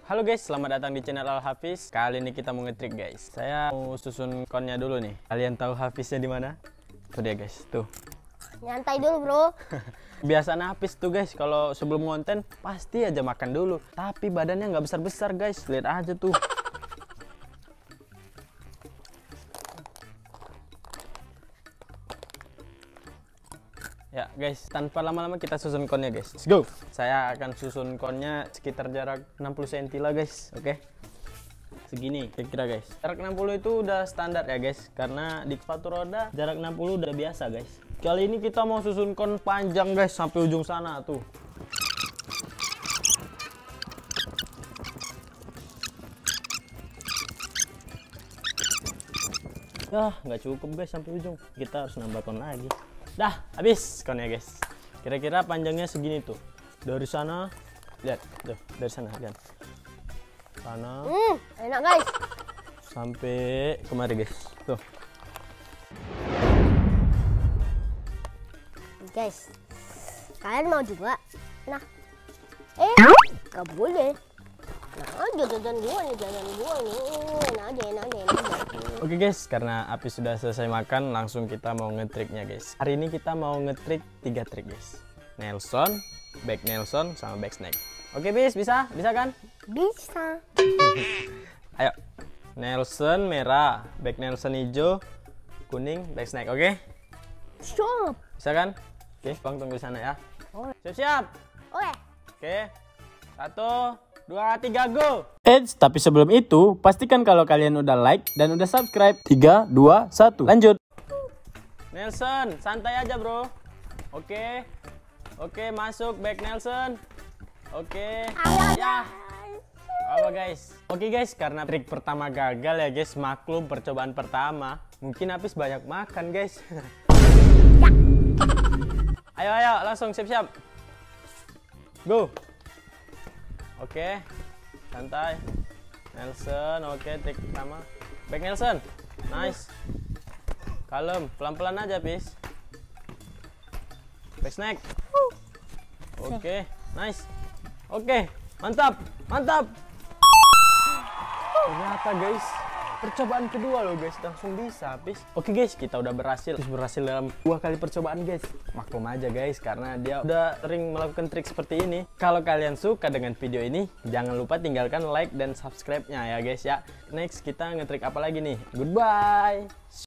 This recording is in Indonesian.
Halo guys, selamat datang di channel Al Hafiz. Kali ini kita mau ngetrik guys. Saya mau susun konnya dulu nih. Kalian tahu Hafiznya di mana? Tuh dia guys, tuh. Nyantai dulu bro. Biasanya Hafiz tuh guys, kalau sebelum konten pasti aja makan dulu. Tapi badannya nggak besar-besar guys. Lihat aja tuh. Ya guys, tanpa lama-lama kita susun konnya guys. Let's go. Saya akan susun konnya sekitar jarak 60 cm lah guys. Oke. Segini kira-kira guys. Jarak 60 itu udah standar ya guys. Karena di sepatu roda jarak 60 udah biasa guys. Kali ini kita mau susun kon panjang guys sampai ujung sana tuh. Nggak cukup guys sampai ujung. Kita harus nambah kon lagi. Dah, habis konnya guys. Kira-kira panjangnya segini tuh. Dari sana, lihat, tuh, dari sana kan. Sana. Enak guys. Sampai kemari guys. Tuh. Guys, kalian mau juga? Nah, nggak boleh. Nah, jangan gua nih. Enak aja. Oke guys, karena Api sudah selesai makan, langsung kita mau ngetriknya guys. Hari ini kita mau ngetrik 3 trik guys. Nelson, back Nelson, sama back snake. Oke bis, bisa? Bisa kan? Bisa. Ayo. Nelson merah, back Nelson hijau, kuning, back snake. Oke? Siap. Bisa kan? Oke, Bang tunggu di sana ya. Siap-siap. Oke. Oke. 1, 2, 3, go! Tapi sebelum itu, pastikan kalau kalian udah like dan udah subscribe. 3, 2, 1, lanjut! Nelson, santai aja bro. Oke. Oke, masuk back Nelson. Oke. Ya. Apa guys? Oke guys, karena trik pertama gagal ya guys. Maklum percobaan pertama. Mungkin habis banyak makan guys. Ayo, langsung siap-siap. Go! Oke, santai. Nelson, oke, trik pertama. Back Nelson, nice. Kalem, pelan-pelan aja, bis. Back snake. Oke, nice. Oke, mantap. Ternyata guys, percobaan kedua loh guys, langsung bisa habis. Oke guys, kita udah berhasil dalam 2 kali percobaan guys. Maklum aja guys, karena dia udah sering melakukan trik seperti ini. Kalau kalian suka dengan video ini, jangan lupa tinggalkan like dan subscribe-nya ya guys ya. Next kita ngetrik apa lagi nih? Goodbye.